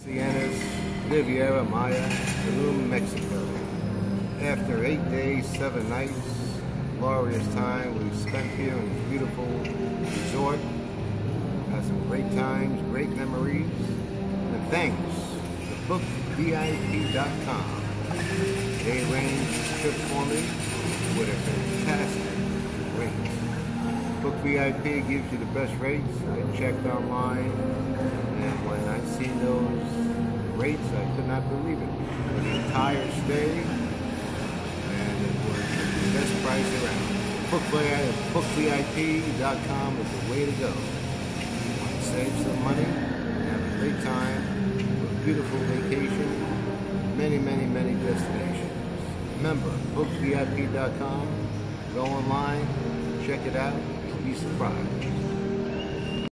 Cientos, Riviera Maya, Tulum, Mexico. After 8 days, 7 nights, glorious time we spent here in this beautiful resort. Had some great times, great memories, and thanks to BookVIP.com. They arranged this trip for me with a fantastic rate. Book VIP gives you the best rates. I checked online, and when I seen those rates, I could not believe it. For the entire stay, and it was the best price around. BookVIP.com is the way to go. You want to save some money and have a great time with a beautiful vacation, many, many, many destinations. Remember, BookVIP.com. Go online, check it out. You'll be surprised.